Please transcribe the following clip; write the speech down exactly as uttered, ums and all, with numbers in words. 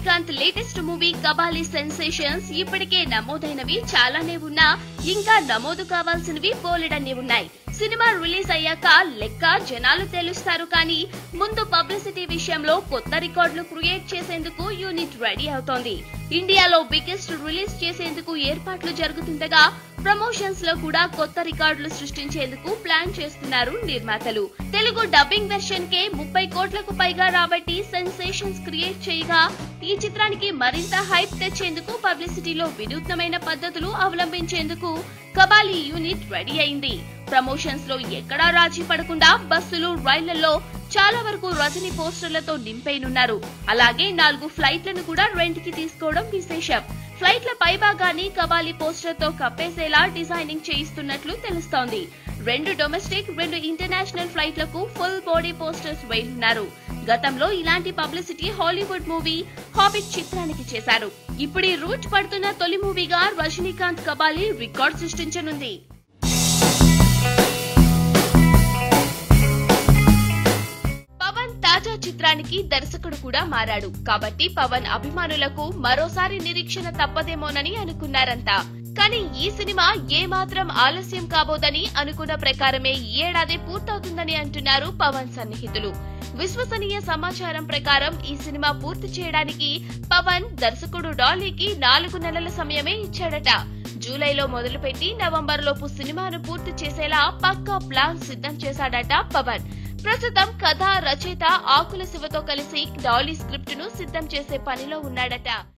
Rajinikanth latest movie Kabali sensations ఇప్పటికే నమోదైనవి చాలానే ఉన్నా ఇంకా నమోదు కావాల్సినవి బోలెడన్ని ఉన్నాయి. సినిమా రిలీజ్ అయ్యాక లెక్క జనాలు తెలుస్తారు కానీ ముందు పబ్లిసిటీ విషయంలో కొత్త రికార్డులు క్రియేట్ చేసేందుకు యూనిట్ రెడీ అవుతోంది. ఇండియాలో బిగ్గెస్ట్ రిలీజ్ చేసేందుకు ఏర్పాట్లు జరుగుతుండగా ప్రమోషన్స్ లో కూడా కొత్త రికార్డులు సృష్టించేందుకు ప్లాన్ చేస్తున్నారు నిర్మాతలు. తెలుగు డబ్బింగ్ వెర్షన్ కే ముప్పై కోట్లకు పైగా రాబట్టి సెన్సేషన్స్ క్రియేట్ చేయగా ఈ చిత్రానికి మరింత హైప్ తెచ్చేందుకు పబ్లిసిటీలో వినూత్నమైన పద్ధతులు అవలంబించేందుకు కబాలి యూనిట్ రెడీ అయింది. ప్రమోషన్స్ లో ఎక్కడా రాజీ పడకుండా బస్సులు, రైళ్లలో చాలా వరకు రజనీ పోస్టర్లతో నింపైనున్నారు. అలాగే నాలుగు ఫ్లైట్లను కూడా రెంట్ కి తీసుకోవడం విశేషం. ఫ్లైట్ల పైభాగాన్ని కబాలి పోస్టర్ తో కప్పేసేలా డిజైనింగ్ చేయిస్తున్నట్లు తెలుస్తోంది. రెండు డొమెస్టిక్, రెండు ఇంటర్నేషనల్ ఫ్లైట్లకు ఫుల్ బాడీ పోస్టర్స్ వేయనున్నారు. గతంలో ఇలాంటి పబ్లిసిటీ హాలీవుడ్ మూవీ హాబిట్ చిత్రానికి చేశారు. ఇప్పుడు ఈ రూట్ పడుతున్న తొలి మూవీగా రజనీకాంత్ కబాలి రికార్డ్ సృష్టించనుంది. పవన్ తాజా చిత్రానికి దర్శకుడు కూడా మారాడు కాబట్టి పవన్ అభిమానులకు మరోసారి నిరీక్షణ తప్పదేమోనని అనుకున్నారంతా. కానీ ఈ సినిమా ఏమాత్రం ఆలస్యం కాబోదని అనుకున్న ప్రకారమే ఈ ఏడాది పూర్తవుతుందని అంటున్నారు పవన్ సన్నిహితులు. విశ్వసనీయ సమాచారం ప్రకారం ఈ సినిమా పూర్తి చేయడానికి పవన్ దర్శకుడు డాలీకి నాలుగు నెలల సమయమే ఇచ్చాడట. జూలైలో మొదలుపెట్టి నవంబర్ లోపు సినిమాను పూర్తి చేసేలా పక్కా ప్లాన్ సిద్ధం చేశాడట పవన్. ప్రస్తుతం కథ రచయిత ఆకుల శివతో కలిసి డాలీ స్క్రిప్ట్ ను సిద్ధం చేసే పనిలో ఉన్నాడట.